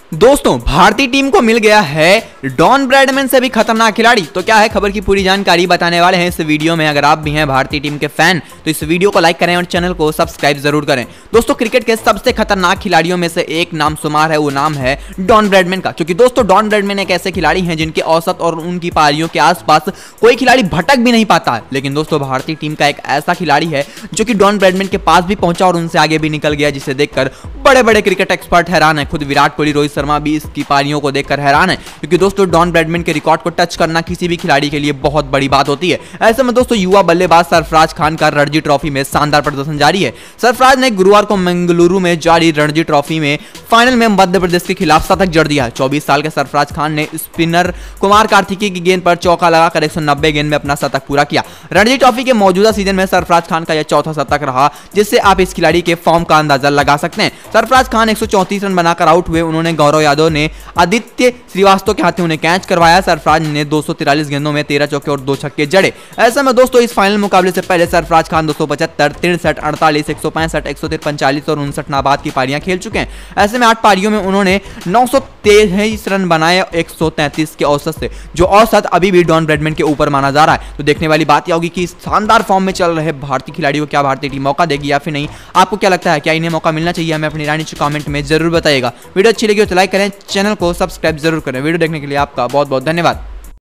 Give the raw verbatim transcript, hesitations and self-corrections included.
दोस्तों भारतीय टीम को मिल गया है डॉन ब्रैडमैन से भी खतरनाक खिलाड़ी। तो क्या है खबर की पूरी जानकारी बताने वाले हैं इस वीडियो में। अगर आप भी हैं भारतीय टीम के फैन तो इस वीडियो को लाइक करें और चैनल को सब्सक्राइब जरूर करें। दोस्तों क्रिकेट के सबसे खतरनाक खिलाड़ियों में से एक नाम शुमार है, वो नाम है डॉन ब्रैडमैन का। क्योंकि दोस्तों डॉन ब्रैडमैन एक ऐसे खिलाड़ी हैं जिनके औसत और उनकी पारियों के आसपास कोई खिलाड़ी भटक भी नहीं पाता है। लेकिन दोस्तों भारतीय टीम का एक ऐसा खिलाड़ी है जो कि डॉन ब्रैडमैन के पास भी पहुंचा और उनसे आगे भी निकल गया, जिसे देखकर बड़े बड़े क्रिकेट एक्सपर्ट हैरान है। खुद विराट कोहली, रोहित शर्मा भी इसकी पारियों को देखकर हैरान है, क्योंकि दोस्तों डॉन ब्रैडमैन के रिकॉर्ड को टच करना किसी भी खिलाड़ी के लिए बहुत बड़ी बात होती है। ऐसे में दोस्तों युवा बल्लेबाज सरफराज खान का रणजी ट्रॉफी में शानदार प्रदर्शन जारी है। सरफराज ने गुरुवार को मंगलुरु में जारी रणजी ट्रॉफी में फाइनल में मध्य प्रदेश के खिलाफ शतक जड़ दिया है। चौबीस साल के सरफराज खान ने स्पिनर कुमार कार्तिकेय की गेंद पर चौका लगाकर एक सौ नब्बे गेंद में अपना शतक पूरा किया। रणजी ट्रॉफी के मौजूदा सीजन में सरफराज खान का यह चौथा शतक रहा, जिससे आप इस खिलाड़ी के फॉर्म का अंदाजा लगा सकते हैं। सरफराज खान एक सौ चौंतीस रन बनाकर आउट हुए। उन्होंने गौरव यादव ने आदित्य श्रीवास्तव के हाथों उन्हें कैच करवाया। सरफराज ने दो सौ तिरालीस गेंदों में तेरह चौके और दो छक्के जड़े। ऐसे में दोस्तों इस फाइनल मुकाबले से पहले सरफराज खान दो सौ पचहत्तर, तिरसठ, अड़तालीस, एक सौ पैंसठ, एक सौ तिरपन, चालीस और उनसठ नाबाद की पारियां खेल चुके हैं। ऐसे में आठ पारियों में उन्होंने नौ सौ तेईस रन बनाए एक सौ तैंतीस के औसत से, जो औसत अभी भी डॉन ब्रैडमैन के ऊपर माना जा रहा है। तो देखने वाली बात यह होगी कि शानदार फॉर्म में चल रहे भारतीय खिलाड़ी को क्या भारतीय टीम मौका देगी या फिर नहीं। आपको क्या लगता है, क्या इन्हें मौका मिलना चाहिए? हमें अपनी राय नीचे कमेंट में जरूर बताइएगा। वीडियो अच्छी लगी तो लाइक करें, चैनल को सब्सक्राइब जरूर करें। वीडियो देखने के लिए आपका बहुत बहुत धन्यवाद।